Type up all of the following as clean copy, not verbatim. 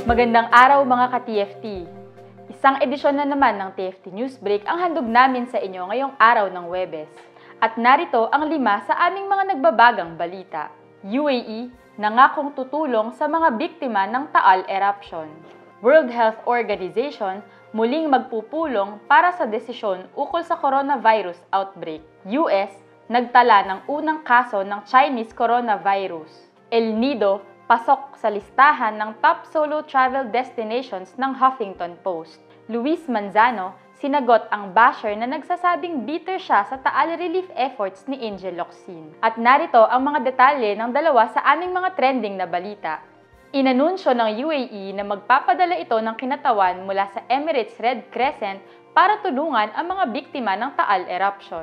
Magandang araw mga ka-TFT! Isang edisyon na naman ng TFT News Break ang handog namin sa inyo ngayong araw ng Huwebes. At narito ang 5 sa aming mga nagbabagang balita. UAE, nangakong tutulong sa mga biktima ng Taal eruption. World Health Organization, muling magpupulong para sa desisyon ukol sa coronavirus outbreak. US, nagtala ng unang kaso ng Chinese coronavirus. El Nido, pasok sa listahan ng top solo travel destinations ng Huffington Post. Luis Manzano, sinagot ang basher na nagsasabing bitter siya sa Taal relief efforts ni Angel Locsin. At narito ang mga detalye ng dalawa sa aming mga trending na balita. Inanunsyo ng UAE na magpapadala ito ng kinatawan mula sa Emirates Red Crescent para tulungan ang mga biktima ng Taal eruption.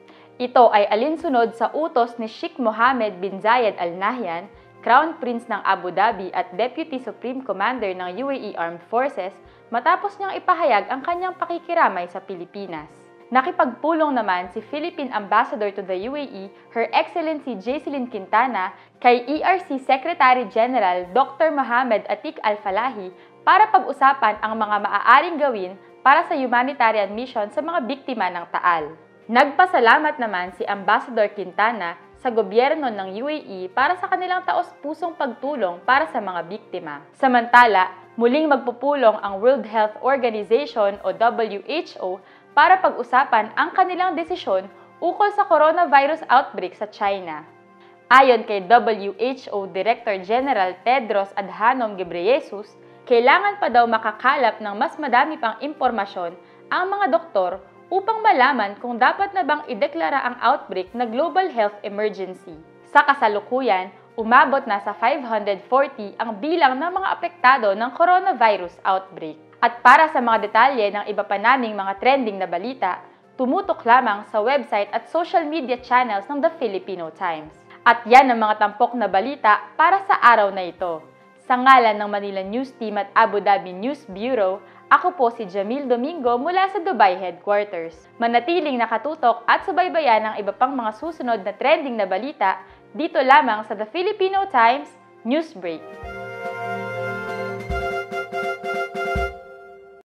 Ito ay alinsunod sa utos ni Sheikh Mohammed bin Zayed Al Nahyan, Crown Prince ng Abu Dhabi at Deputy Supreme Commander ng UAE Armed Forces matapos niyang ipahayag ang kanyang pakikiramay sa Pilipinas. Nakipagpulong naman si Philippine Ambassador to the UAE, Her Excellency Jaiseline Quintana, kay ERC Secretary General Dr. Mohamed Atiq Al-Falahi para pag-usapan ang mga maaaring gawin para sa humanitarian mission sa mga biktima ng Taal. Nagpasalamat naman si Ambassador Quintana sa gobyerno ng UAE para sa kanilang taos-pusong pagtulong para sa mga biktima. Samantala, muling magpupulong ang World Health Organization o WHO para pag-usapan ang kanilang desisyon ukol sa coronavirus outbreak sa China. Ayon kay WHO Director General Tedros Adhanom Ghebreyesus, kailangan pa daw makakalap ng mas madami pang impormasyon ang mga doktor upang malaman kung dapat na bang ideklara ang outbreak na global health emergency. Sa kasalukuyan, umabot na sa 540 ang bilang ng mga apektado ng coronavirus outbreak. At para sa mga detalye ng iba pa naming mga trending na balita, tumutok lamang sa website at social media channels ng The Filipino Times. At yan ang mga tampok na balita para sa araw na ito. Sa ngalan ng Manila News Team at Abu Dhabi News Bureau, ako po si Jamil Domingo mula sa Dubai Headquarters. Manatiling nakatutok at subaybayan ang iba pang mga susunod na trending na balita dito lamang sa The Filipino Times News Break.